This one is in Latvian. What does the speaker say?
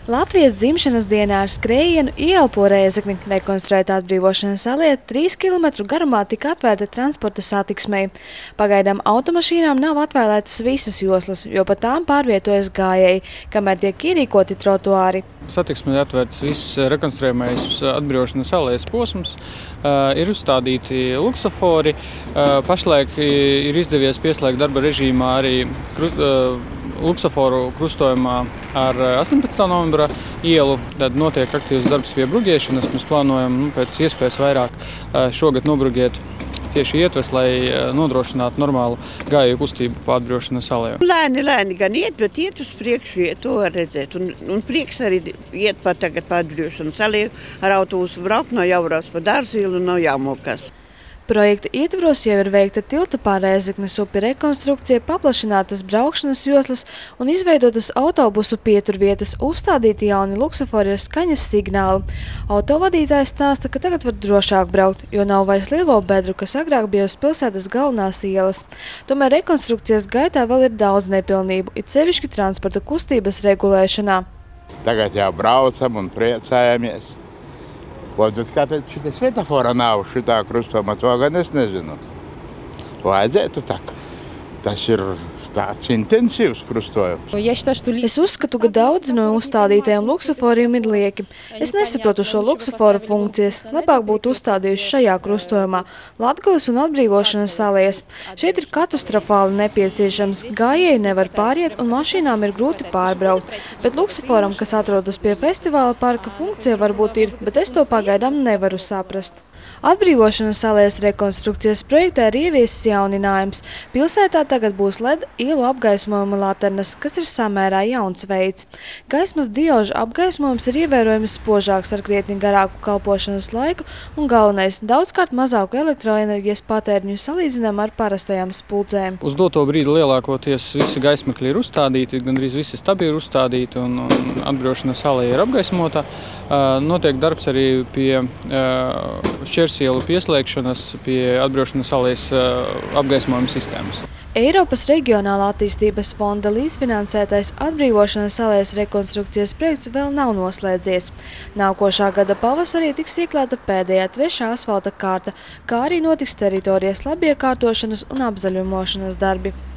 Latvijas dzimšanas dienā ar skrējienu ieelpo Rēzekni. Rekonstruēta atbrīvošanas alea 3 km garumā tika atvērta transporta satiksmei. Pagaidām automašīnām nav atvēlētas visas joslas, jo pa tām pārvietojas gājēji, kamēr tiek ierīkoti trotuāri. Satiksmē atvērts viss rekonstruējamais atbrīvošanas alejas posms, ir uzstādīti luksofori. Pašlaik ir izdevies pieslēgt darba režīmā arī luksoforu krustojumā ar 18. novembra ielu. Tad notiek aktīvs darbs pie bruģēšanas. Mēs plānojam pēc iespējas vairāk šogad nobruģēt tieši ietves, lai nodrošinātu normālu gājēju kustību pa atbrīvošanas aleju. Lēni gan iet, bet iet uz priekšu, to var redzēt. Un prieks arī iet pa atbrīvošanas aleju ar autobusu braukt, nav jābrauc pa Dārzilu un nav jāmokas. Projekta ietvaros jau ir veikta tilta pār Rēzeknes upi rekonstrukcija, paplašinātas braukšanas joslas un izveidotas autobusu pieturvietas, uzstādīti jauni luksofori ar skaņas signālu. Autovadītājs stāsta, ka tagad var drošāk braukt, jo nav vairs lielo bedru, kas agrāk bija uz pilsētas galvenās ielas. Tomēr rekonstrukcijas gaitā vēl ir daudz nepilnību, it sevišķi transporta kustības regulēšanā. Tagad jau braucam un priecājamies. Bet kāpēc šitā svetafora nav šitā krustojuma, to gan es nezinu. Vajadzētu tā. Tas ir tāds intensīvs krustojums. Es uzskatu, ka daudzi no uzstādītajiem luksoforiem ir lieki. Es nesaprotu šo luksoforu funkcijas. Labāk būtu uzstādījuši šajā krustojumā Latgales un atbrīvošanas alejas. Šeit ir katastrofāli nepieciešams. Gājēji nevar pāriet un mašīnām ir grūti pārbraukt. Bet luksoforam, kas atrodas pie festivāla parka, funkcija varbūt ir, bet es to pagaidām nevaru saprast. Atbrīvošanas alejas rekonstrukcijas projektā ir ieviesis jauninājums. Pilsētā tagad būs LED ielu apgaismojuma laternas, kas ir samērā jauns veids. Gaismas diožu apgaismojums ir ievērojami spožāks ar krietni garāku kalpošanas laiku un galvenais – daudzkārt mazāku elektroenerģijas patēriņu salīdzinām ar parastajām spuldzēm. Uz doto brīdi lielākoties visi gaismakļi ir uzstādīti, gandrīz visi stabi ir uzstādīti un atbrīvošanas aleja ir apgaismota. Notiek darbs arī pie šķērsielu pieslēgšanas pie atbrīvošanas alejas apgaismojuma sistēmas. Eiropas Reģionālā attīstības fonda līdzfinansētais atbrīvošanas alejas rekonstrukcijas projekts vēl nav noslēdzies. Nākošā gada pavasarī tiks ieklāta pēdējā 3. asfalta kārta, kā arī notiks teritorijas labiekārtošanas un apzaļumošanas darbi.